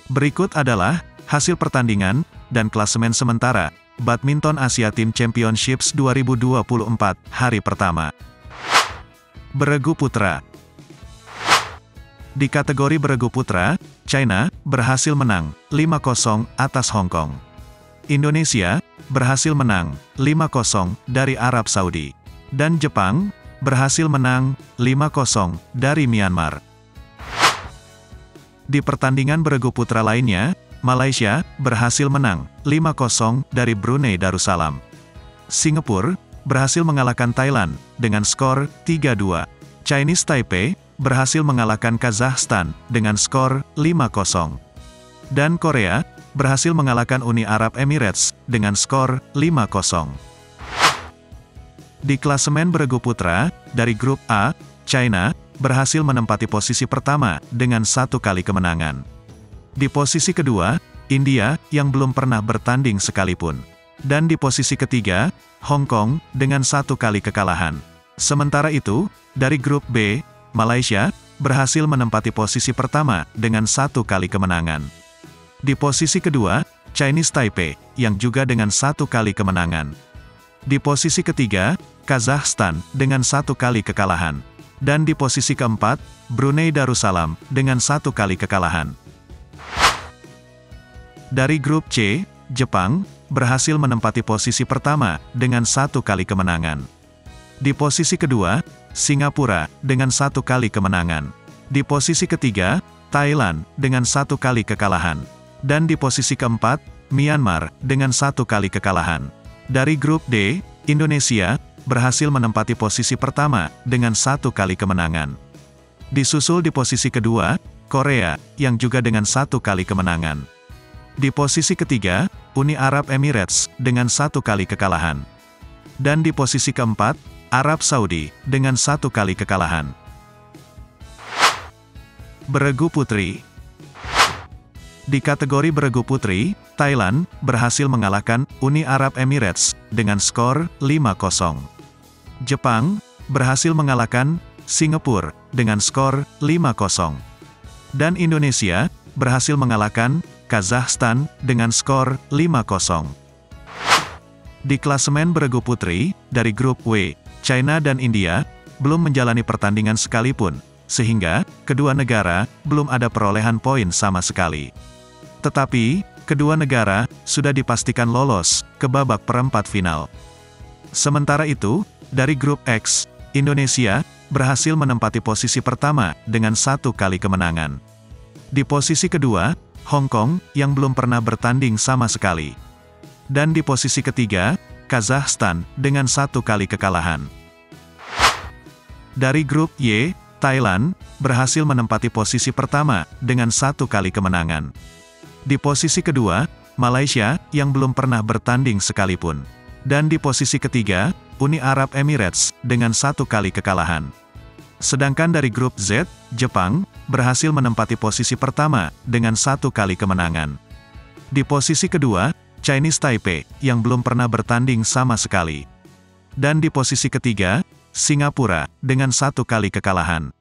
Berikut adalah hasil pertandingan dan klasemen sementara Badminton Asia Team Championships 2024 hari pertama. Beregu putra. Di kategori beregu putra, China berhasil menang 5-0 atas Hong Kong. Indonesia berhasil menang 5-0 dari Arab Saudi. Dan Jepang berhasil menang 5-0 dari Myanmar. Di pertandingan beregu putra lainnya, Malaysia berhasil menang 5-0 dari Brunei Darussalam. Singapura berhasil mengalahkan Thailand dengan skor 3-2. Chinese Taipei berhasil mengalahkan Kazakhstan dengan skor 5-0. Dan Korea berhasil mengalahkan Uni Arab Emirates dengan skor 5-0. Di klasemen beregu putra, dari grup A, China berhasil menempati posisi pertama dengan 1 kali kemenangan. Di posisi kedua, India yang belum pernah bertanding sekalipun. Dan di posisi ketiga, Hong Kong dengan 1 kali kekalahan. Sementara itu, dari grup B, Malaysia berhasil menempati posisi pertama dengan 1 kali kemenangan. Di posisi kedua, Chinese Taipei yang juga dengan 1 kali kemenangan. Di posisi ketiga, Kazakhstan dengan 1 kali kekalahan. Dan di posisi keempat, Brunei Darussalam dengan 1 kali kekalahan. Dari grup C, Jepang berhasil menempati posisi pertama dengan 1 kali kemenangan. Di posisi kedua, Singapura dengan 1 kali kemenangan. Di posisi ketiga, Thailand dengan 1 kali kekalahan. Dan di posisi keempat, Myanmar dengan 1 kali kekalahan. Dari grup D, Indonesia berhasil menempati posisi pertama dengan 1 kali kemenangan. Disusul di posisi kedua, Korea yang juga dengan 1 kali kemenangan. Di posisi ketiga, Uni Arab Emirates dengan 1 kali kekalahan. Dan di posisi keempat, Arab Saudi dengan 1 kali kekalahan. Beregu putri. Di kategori beregu putri, Thailand berhasil mengalahkan Uni Arab Emirates dengan skor 5-0. Jepang berhasil mengalahkan Singapura dengan skor 5-0. Dan Indonesia berhasil mengalahkan Kazakhstan dengan skor 5-0. Di klasemen beregu putri, dari grup W, China dan India belum menjalani pertandingan sekalipun, sehingga kedua negara belum ada perolehan poin sama sekali. Tetapi, kedua negara sudah dipastikan lolos ke babak perempat final. Sementara itu, dari grup X, Indonesia berhasil menempati posisi pertama dengan 1 kali kemenangan. Di posisi kedua, Hong Kong yang belum pernah bertanding sama sekali. Dan di posisi ketiga, Kazakhstan dengan 1 kali kekalahan. Dari grup Y, Thailand berhasil menempati posisi pertama dengan 1 kali kemenangan. Di posisi kedua, Malaysia yang belum pernah bertanding sekalipun. Dan di posisi ketiga, Uni Arab Emirates dengan 1 kali kekalahan. Sedangkan dari grup Z, Jepang berhasil menempati posisi pertama dengan 1 kali kemenangan. Di posisi kedua, Chinese Taipei yang belum pernah bertanding sama sekali. Dan di posisi ketiga, Singapura dengan 1 kali kekalahan.